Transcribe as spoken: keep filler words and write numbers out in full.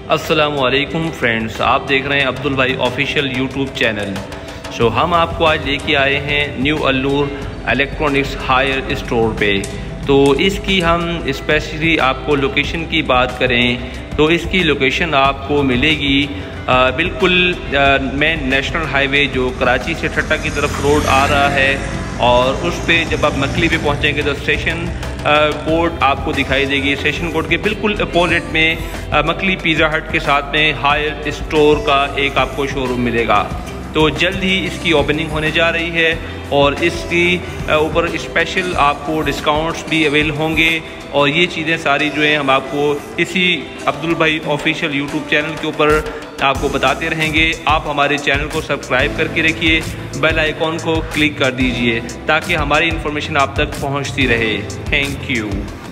अस्सलामुअलैकुम फ्रेंड्स, आप देख रहे हैं अब्दुल भाई ऑफिशियल यूट्यूब चैनल। सो हम आपको आज लेके आए हैं new Alnoor electronics Haier store पे। तो इसकी हम स्पेशली आपको लोकेशन की बात करें तो इसकी लोकेशन आपको मिलेगी आ, बिल्कुल मेन नेशनल हाईवे जो कराची से ठट्टा की तरफ रोड आ रहा है, और उस पे जब आप मकली पे पहुंचेंगे तो स्टेशन कोड आपको दिखाई देगी। स्टेशन कोड के बिल्कुल अपोजिट में आ, मकली पिज़्ज़ा हट के साथ में हायर स्टोर का एक आपको शोरूम मिलेगा। तो जल्द ही इसकी ओपनिंग होने जा रही है और इसकी ऊपर स्पेशल आपको डिस्काउंट्स भी अवेल होंगे, और ये चीज़ें सारी जो हैं हम आपको इसी अब्दुल भाई ऑफिशियल यूट्यूब चैनल के ऊपर आपको बताते रहेंगे। आप हमारे चैनल को सब्सक्राइब करके रखिए, बेल आइकॉन को क्लिक कर दीजिए ताकि हमारी इन्फॉर्मेशन आप तक पहुंचती रहे। Thank you.